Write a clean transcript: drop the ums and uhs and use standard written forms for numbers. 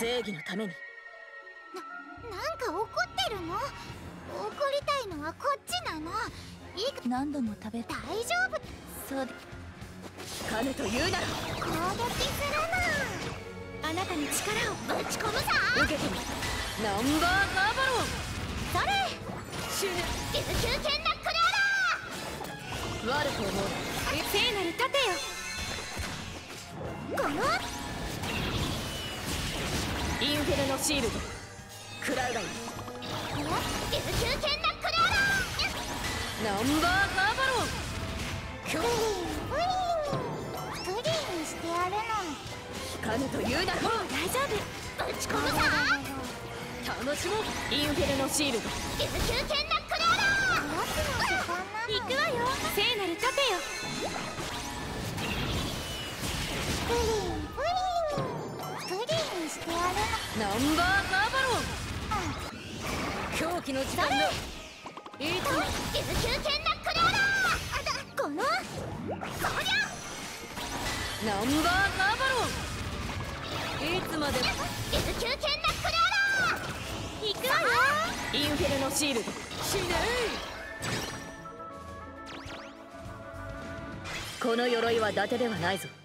正義のために。 なんか怒ってるの？怒りたいのはこっちなの。 何度も食べ大丈夫。 そうでかぬと言うなら攻撃するな。あなたに力をぶち込むさ。 受けてみ。ナンバーガーバロン。 それ死ぬ。 水球剣ナックルアラ悪く思う。 聖なる盾よ。このインフェルノシールド食らうがいい。 水球剣ナックルアナンバーガーバロン。 ラプリンしてやるの。 かぬと言うならもう大丈夫。ぶち込むさ。 楽しもう。インフェルノシールド水球剣ナックルアラ行くわよ。聖なる盾よ。プリンしてやるナンバーガーバロン。狂気の時間だ。いつも水球剣ナックルアラこのこりゃナンバーガーバロン。いつまでも水球剣ナックルアラ行くわよ。 インフェルノシールド死ね。この鎧は伊達ではないぞ。